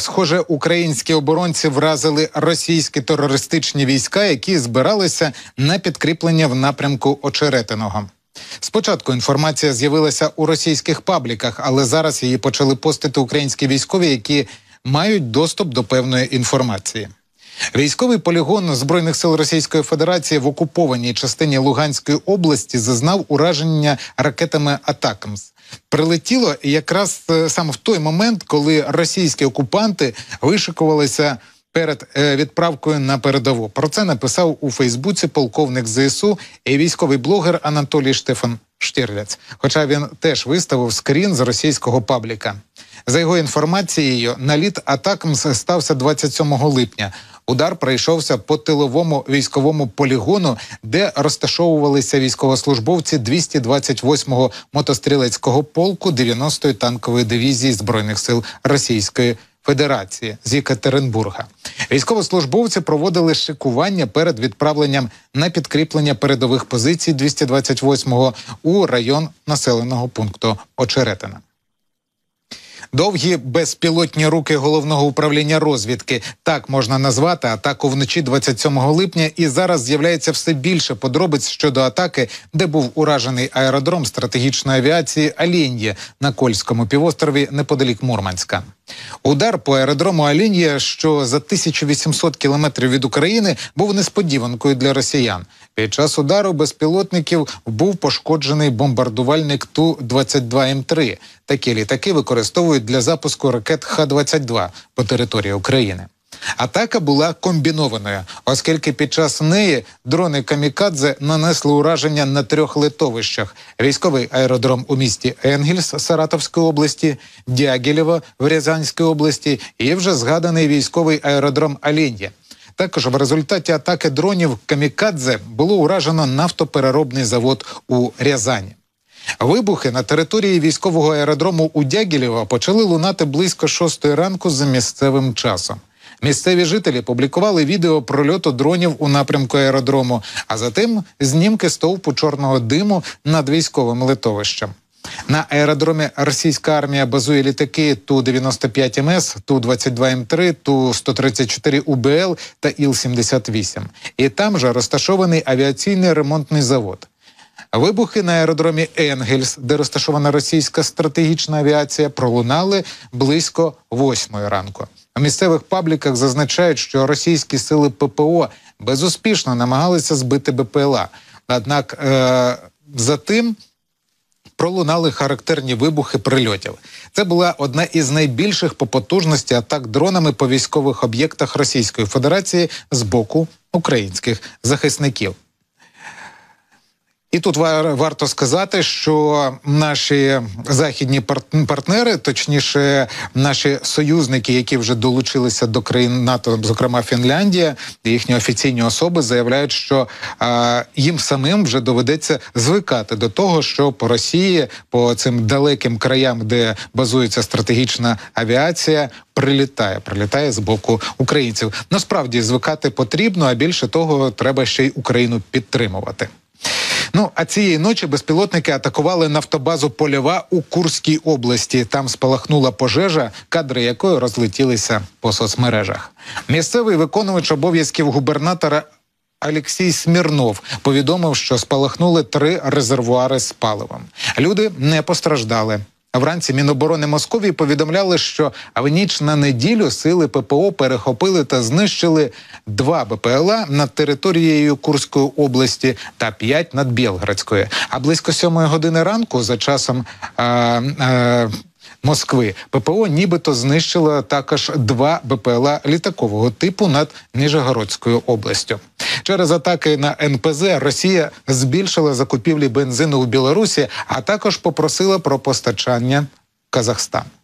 Схоже, українські оборонці вразили російські терористичні війська, які збиралися на підкріплення в напрямку Очеретиного. Спочатку інформація з'явилася у російських пабліках, але зараз її почали постити українські військові, які мають доступ до певної інформації. Військовий полігон Збройних сил Російської Федерації в окупованій частині Луганської області зазнав ураження ракетами «Атакамс». Прилетіло якраз саме в той момент, коли російські окупанти вишикувалися перед відправкою на передову. Про це написав у Фейсбуці полковник ЗСУ і військовий блогер Анатолій Штефан Штірліц. Хоча він теж виставив скрін з російського пабліка. За його інформацією, наліт «Атакамс» стався 27 липня. Удар прийшовся по тиловому військовому полігону, де розташовувалися військовослужбовці 228-го мотострілецького полку 90-ї танкової дивізії Збройних сил Російської Федерації з Єкатеринбурга. Військовослужбовці проводили шикування перед відправленням на підкріплення передових позицій 228-го у район населеного пункту Очеретина. Довгі безпілотні руки Головного управління розвідки – так можна назвати атаку вночі 27 липня, і зараз з'являється все більше подробиць щодо атаки, де був уражений аеродром стратегічної авіації Оленє на Кольському півострові неподалік Мурманська. Удар по аеродрому Оленє, що за 1800 кілометрів від України, був несподіванкою для росіян. Під час удару безпілотників був пошкоджений бомбардувальник Ту-22М3. Такі літаки використовують для запуску ракет Х-22 по території України. Атака була комбінованою, оскільки під час неї дрони «Камікадзе» нанесли ураження на 3 литовищах. Військовий аеродром у місті Енгельс Саратовської області, Дягілєво в Рязанській області і вже згаданий військовий аеродром Оленє. Також в результаті атаки дронів «Камікадзе» було уражено нафтопереробний завод у Рязані. Вибухи на території військового аеродрому у Дягілєво почали лунати близько 6 ранку за місцевим часом. Місцеві жителі публікували відео прольоту дронів у напрямку аеродрому, а затим знімки стовпу чорного диму над військовим литовищем. На аеродромі російська армія базує літаки Ту-95МС, Ту-22М3, Ту-134УБЛ та Іл-78. І там же розташований авіаційний ремонтний завод. Вибухи на аеродромі Енгельс, де розташована російська стратегічна авіація, пролунали близько 8 ранку. У місцевих пабліках зазначають, що російські сили ППО безуспішно намагалися збити БПЛА. Однак затим пролунали характерні вибухи прильотів. Це була одна із найбільших по потужності атак дронами по військових об'єктах Російської Федерації з боку українських захисників. І тут варто сказати, що наші західні партнери, точніше наші союзники, які вже долучилися до країн НАТО, зокрема Фінляндія, їхні офіційні особи заявляють, що їм самим вже доведеться звикати до того, що по Росії, по цим далеким краям, де базується стратегічна авіація, прилітає з боку українців. Насправді звикати потрібно, а більше того, треба ще й Україну підтримувати. А цієї ночі безпілотники атакували нафтобазу «Польова» у Курській області. Там спалахнула пожежа, кадри якої розлетілися по соцмережах. Місцевий виконувач обов'язків губернатора Олексій Смірнов повідомив, що спалахнули 3 резервуари з паливом. Люди не постраждали. Вранці Міноборони Московії повідомляли, що в ніч на неділю сили ППО перехопили та знищили 2 БПЛА над територією Курської області та 5 над Білградською. А близько 7 години ранку, за часом Москви, ППО нібито знищило також 2 БПЛА літакового типу над Ніжегородською областю. Через атаки на НПЗ Росія збільшила закупівлі бензину в Білорусі, а також попросила про постачання Казахстану.